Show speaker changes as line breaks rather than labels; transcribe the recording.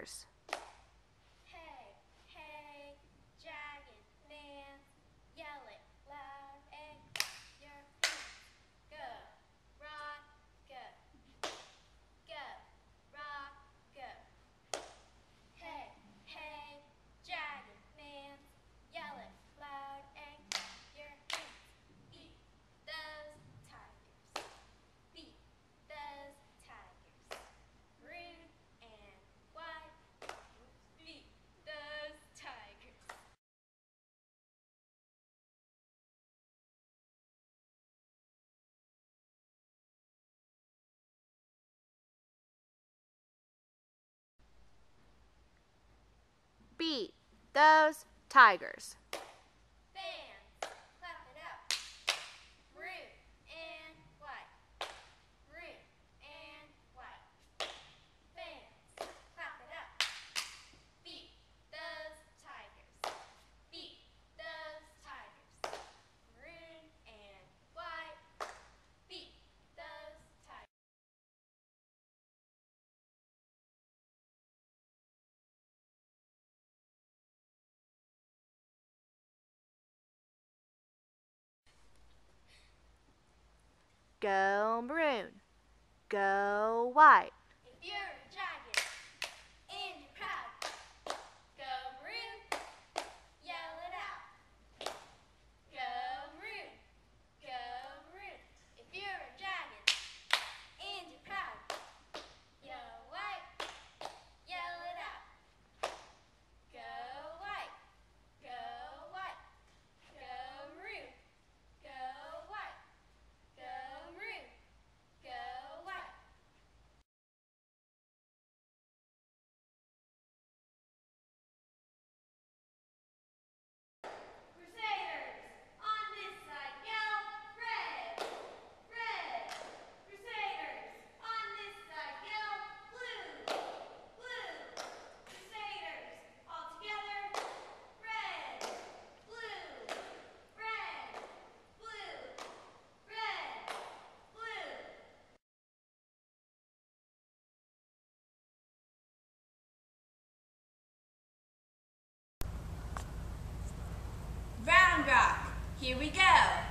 Tigers.
Hey, hey, dragon man, yell it loud and clap your hands. Go, rock, go. Go, rock, go. Hey, hey, dragon man, yell it loud and clap your hands. Beat those tigers. Beat those tigers. Green and white. Beat those tigers.
Beat those tigers.
Fans, clap it up. Maroon and white. Maroon and white. Fans, clap it up. Beat those tigers. Beat those tigers. Maroon and white. Beat those tigers.
Go maroon. Go white.
If you're a dragon and you're proud, go maroon, yell it out. Go maroon, go maroon. If you're a dragon and you're proud, go white, yell it out. Go white, go white, go maroon, go white, go maroon, go white. Crusaders, on this side, yell red, red. Crusaders, on this side, yell blue, blue. Crusaders, all together, red, blue, red, blue, red, blue. Round Rock, here we go.